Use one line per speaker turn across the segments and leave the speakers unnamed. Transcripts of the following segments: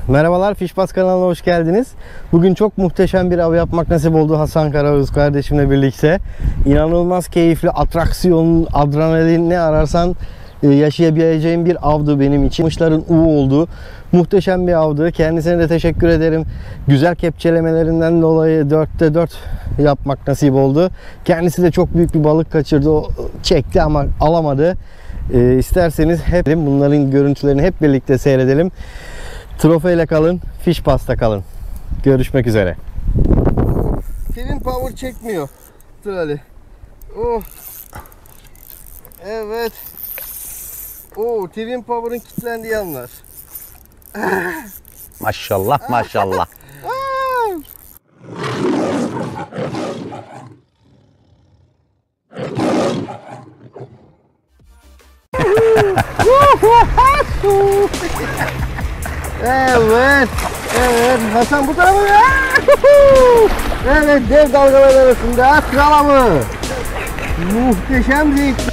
Merhabalar, Fishbaz kanalına hoş geldiniz. Bugün çok muhteşem bir av yapmak nasip oldu Hasan Karaöz kardeşimle birlikte. İnanılmaz keyifli, atraksiyon, adrenalin, ne ararsan yaşayabileceğim bir avdı benim için. Kuşların olduğu muhteşem bir avdı. Kendisine de teşekkür ederim. Güzel kepçelemelerinden dolayı 4'te 4 yapmak nasip oldu. Kendisi de çok büyük bir balık kaçırdı. O çekti ama alamadı. İsterseniz hep bunların görüntülerini hep birlikte seyredelim. Trofeyle kalın, Fishbaz'ta kalın. Görüşmek üzere.
Senin power çekmiyor. Dur Ali. Oh. Evet. Oo, Twin Power'ın kilitlendiği anlar.
Maşallah maşallah.
Evet. Evet. Hasan bu tarafa. Evet, dev dalgalar arasında kralamı. Muhteşem zevk.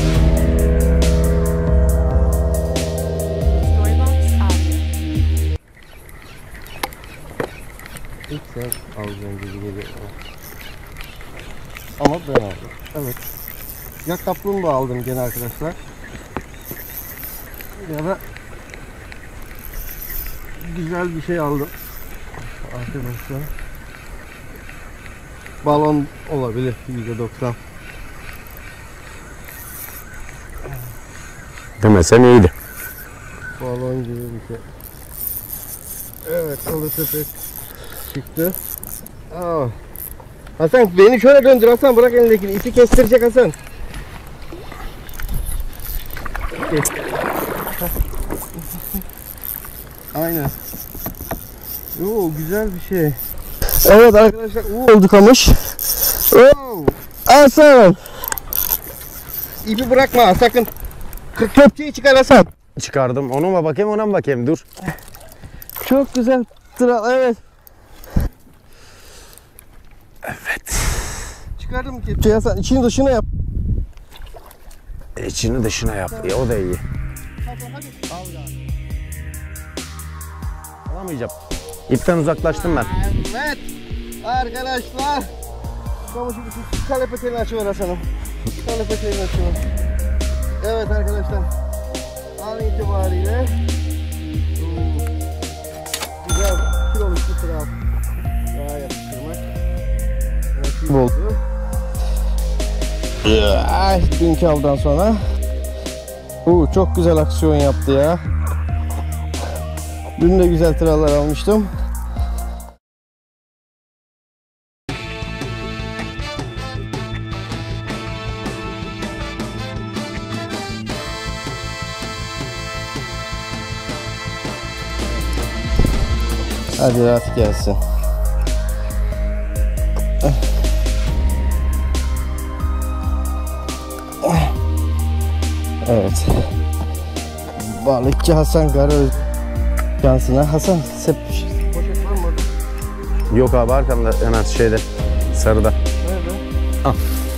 İlk sen alacaksın gibi geliyor. Ama ben aldım. Evet. Ya kaplumbağa aldım gene arkadaşlar. Ya da güzel bir şey aldım. Arkadaşlar. Balon olabilir %90.
Demesen iyiydi.
Balon gibi bir şey. Evet, alıtı çıktı. Aa. Hasan beni şöyle döndür Hasan, bırak elindekini. İpi kestirecek Hasan. Aynen. Oo, güzel bir şey. Evet arkadaşlar, oldu kamış. Oo. Hasan. İpi bırakma sakın. Köpçeyi çıkar Hasan.
Çıkardım. Ona mı bakayım, ona mı bakayım? Dur.
Çok güzel. Evet.
Evet.
Çıkardım kepçeyi Hasan. İçini dışına yap.
İçini dışına yap. O da iyi. Alamayacağım. İpten uzaklaştım ben.
Evet. Arkadaşlar. Kamışı bütün kalepetlerini açıver Hasan'ım. Kalepetlerini açıver. Evet arkadaşlar. An itibariyle güzel kiloluk bir sıra daha yapıştırmak nasip oldu. Dünkü avdan sonra çok güzel aksiyon yaptı ya. Dün de güzel tırallar almıştım. Hadi rahat gelsin. Evet. Balıkçı Hasan Karaöz şansına. Hasan poşet var mı?
Yok abi, arkamda hemen şeyde, sarıda.
Nerede?
Al.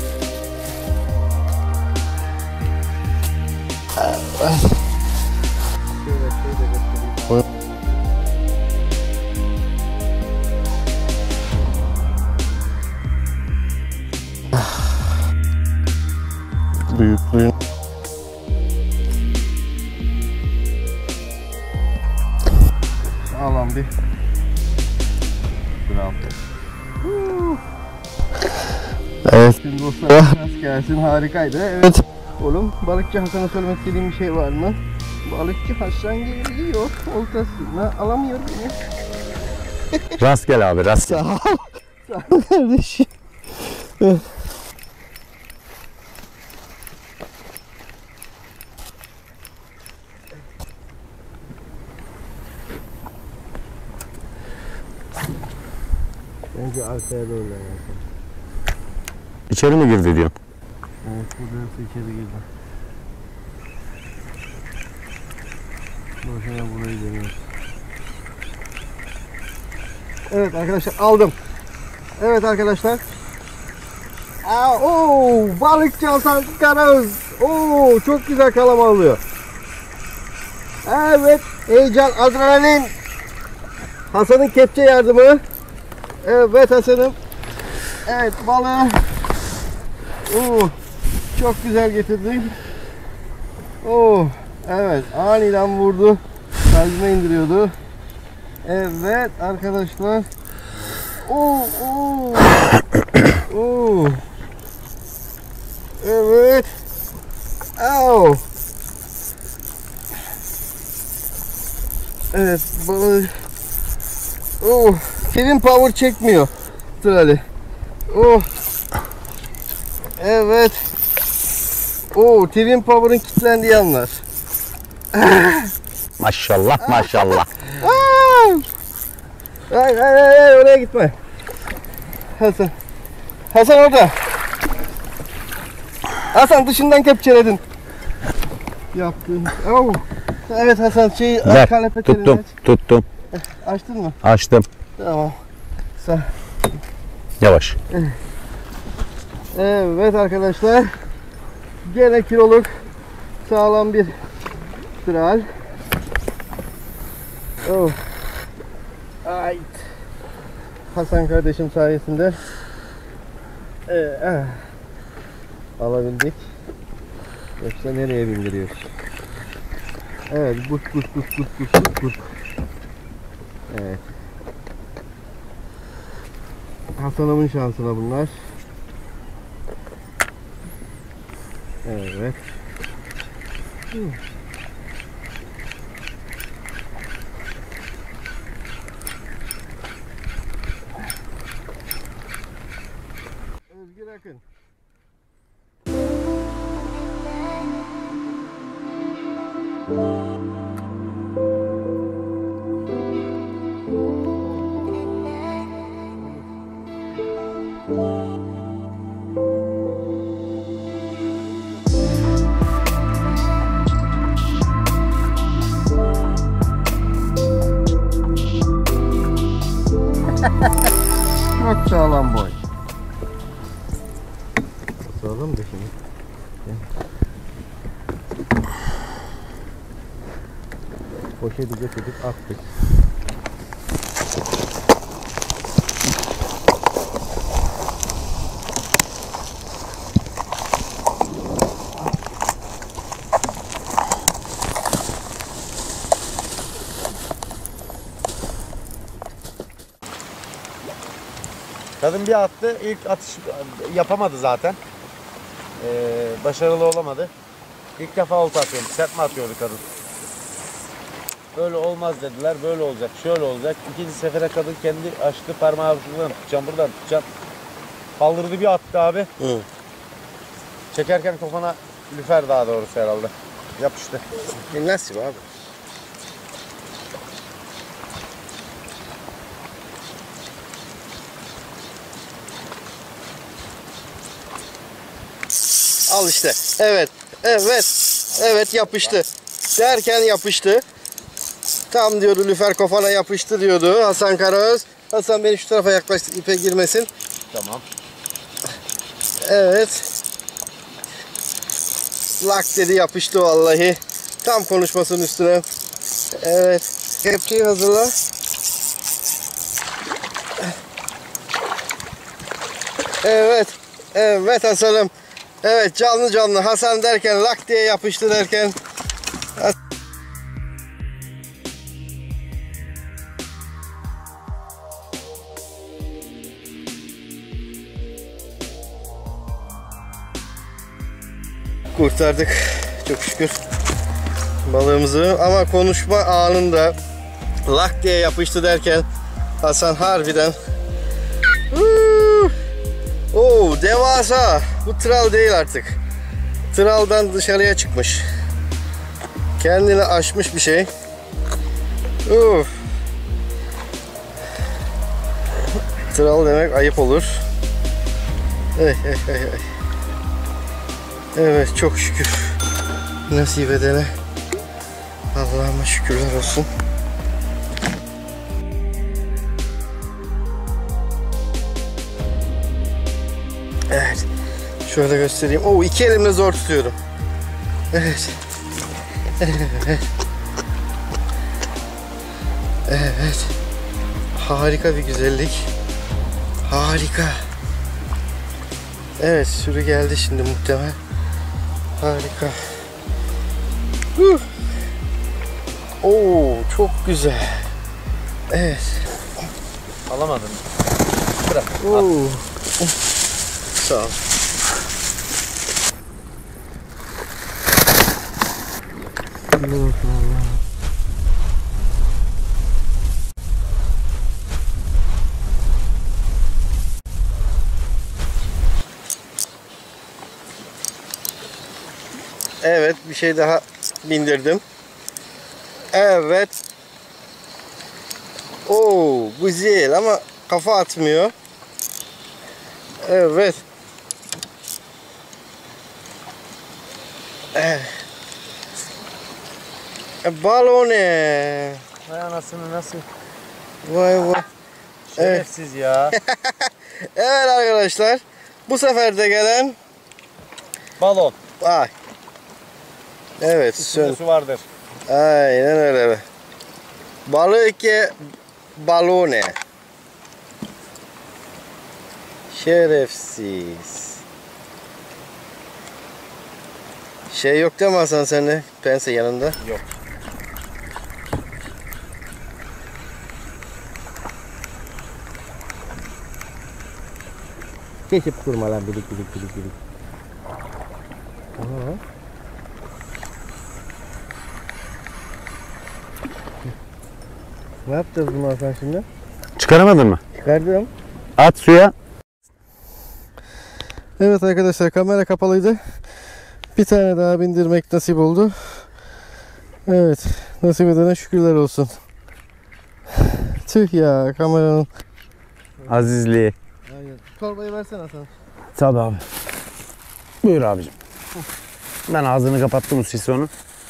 Şöyle göstereyim.
Büyüklüğün.
Sağlam bir. Bravo.
Evet.
Şimdi dostlar nasıl gelsin, harikaydı. Evet. Oğlum, balıkçı Hasan'a söylemek istediğim bir şey var mı? Balıkçı Hasan geliyor. Oltasına alamıyor beni.
Rastgele abi, rastgele.
Sağ ol. Sağ ol kardeşim. Bence arkaya doğru yani.
İçeri mi girdi diyorsun?
Evet, burası içeri girdi. Boşuna burayı deniyoruz. Evet arkadaşlar, aldım. Evet arkadaşlar. Balıkçı Hasan Karaöz. Çok güzel kalama alıyor. Evet, heyecan, adrenalin. Hasan'ın kepçe yardımı. Evet Hasan'ım. Evet balığı. Çok güzel getirdin. Evet aniden vurdu. Kalbime indiriyordu. Evet arkadaşlar. Evet. Evet balığı. Film power çekmiyor. Trali. Evet. Twin Power'ın kilitlendiği anlar.
Maşallah maşallah.
Ay, oraya gitme. Hasan. Hasan orada. Hasan dışından kepçeledin. Yaptın. Evet Hasan
Ver.
kanepeterini
Tuttum. Tuttum.
açtın mı?
Açtım.
Tamam. Sağ.
Yavaş.
Evet arkadaşlar. Gene kiloluk sağlam bir tral. Ay. Hasan kardeşim sayesinde alabildik. Yoksa nereye bindiriyoruz? Evet, but. Evet. Hasan'ımın şansına bunlar. Evet. Özgür Akın. Çok sağlam boy. Sağlam da şimdi. Poşeti getirdik attık.
Kadın bir attı. İlk atış yapamadı zaten. Başarılı olamadı. İlk defa olta atıyorum. Serpme atıyordu kadın. Böyle olmaz dediler. Böyle olacak. Şöyle olacak. İkinci sefere kadın kendi açtı. Parmağı şuradan tutacağım. Buradan tutacağım. Kaldırdı bir attı abi. Çekerken kafana lüfer daha doğrusu herhalde. Yapıştı.
Nasip abi. Al işte. Evet yapıştı. Derken yapıştı. Tam diyordu lüfer kafana yapıştı diyordu Hasan Karaöz. Hasan beni şu tarafa yaklaştı ipe girmesin.
Tamam.
Evet. Lak dedi yapıştı vallahi. Tam konuşmasının üstüne. Evet. Kepçeyi hazırla. Evet Hasan'ım. Evet canlı Hasan derken lak diye yapıştı derken. Kurtardık çok şükür balığımızı ama konuşma anında lak diye yapıştı derken Hasan harbiden devasa. Bu tral değil artık. Traldan dışarıya çıkmış. Kendini aşmış bir şey. Tral demek ayıp olur. Evet çok şükür. Nasip edene Allah'ıma şükürler olsun. Evet. Şöyle göstereyim. İki elimle zor tutuyorum. Evet. Evet.
Harika bir güzellik. Harika. Evet, sürü geldi şimdi muhtemelen. Harika. Oo, çok güzel. Evet.
Alamadım. Bırak.
Oo. Sağ ol. Evet, bir şey daha bindirdim. Evet. Oo, güzel ama kafa atmıyor. Evet. Balone.
Vay anasını nasıl?
Vay vay.
Şerefsiz ya.
Evet arkadaşlar. Bu sefer de gelen
Balon.
ay. Evet,
Üstünde su vardır.
Aynen öyle. Balıke balone. Şerefsiz. Şey yok değil mi Hasan sende? Pense yanında.
Yok.
Geçip durma lan bilik. Aha. Ne yapacağız bunu Hasan şimdi?
Çıkaramadın mı?
Çıkardım.
At suya.
Evet arkadaşlar, kamera kapalıydı. Bir tane daha bindirmek nasip oldu. Evet, nasip edene şükürler olsun. Tüh ya, kameranın.
Azizliği.
Aynen. Torbayı versene Hasan.
Tabii abi. Buyur abicim. Ben ağzını kapattım bu sisonu.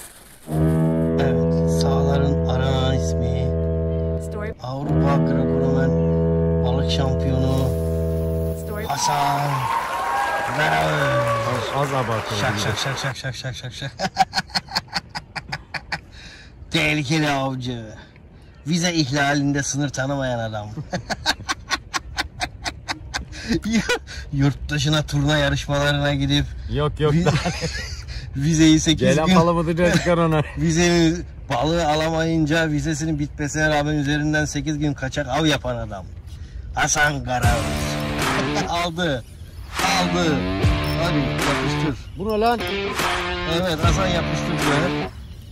Evet, sahaların aranan ismi Avrupa Greco-Romen balık şampiyonu Hasan Karaöz.
Az abartalım.
Şak. Tehlikeli avcı. Vize ihlalinde sınır tanımayan adam. Yurt dışına turna yarışmalarına gidip
Yok.
vizeyi 8 gün
balığı çıkar ona.
vizeyi balığı alamayınca vizesinin bitmesine rağmen üzerinden 8 gün kaçak av yapan adam. Hasan Karaöz. Aldı. Hadi yapıştır.
Bu ne lan?
Evet, Hasan yapıştırdı.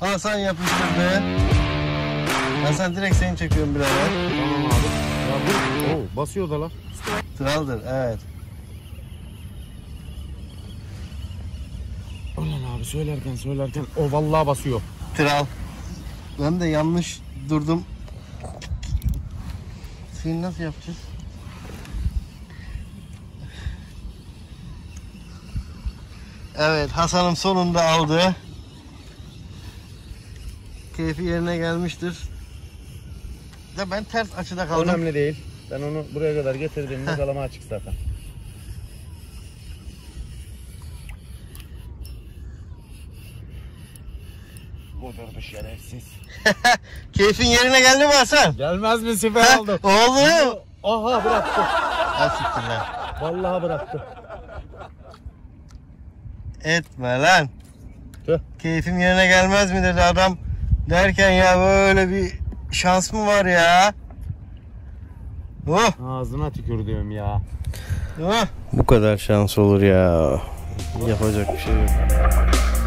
Hasan direkt seni çekiyorum birader.
Tamam abi. Ya bu basıyor da lan.
Traldır, evet.
Ulan abi söylerken o vallahi basıyor.
Tral. Ben de yanlış durdum. Seni nasıl yapacağız? Evet, Hasan'ım sonunda aldı. Keyfi yerine gelmiştir. Ya ben ters açıda kaldım.
Önemli değil. Ben onu buraya kadar getirdiğimde kalama açık zaten.
Budur bir şerefsiz.
Keyfin yerine geldi mi Hasan?
Gelmez mi süper oldu.
Oldu.
Aha bıraktı.
Asiktir lan.
Vallahi bıraktı.
Etme lan.
Tüh.
Keyfim yerine gelmez mi dedi adam. Derken ya böyle bir şans mı var ya? Oh.
Ağzına tükürdüğüm ya.
Bu kadar şans olur ya. Yapacak bir şey yok.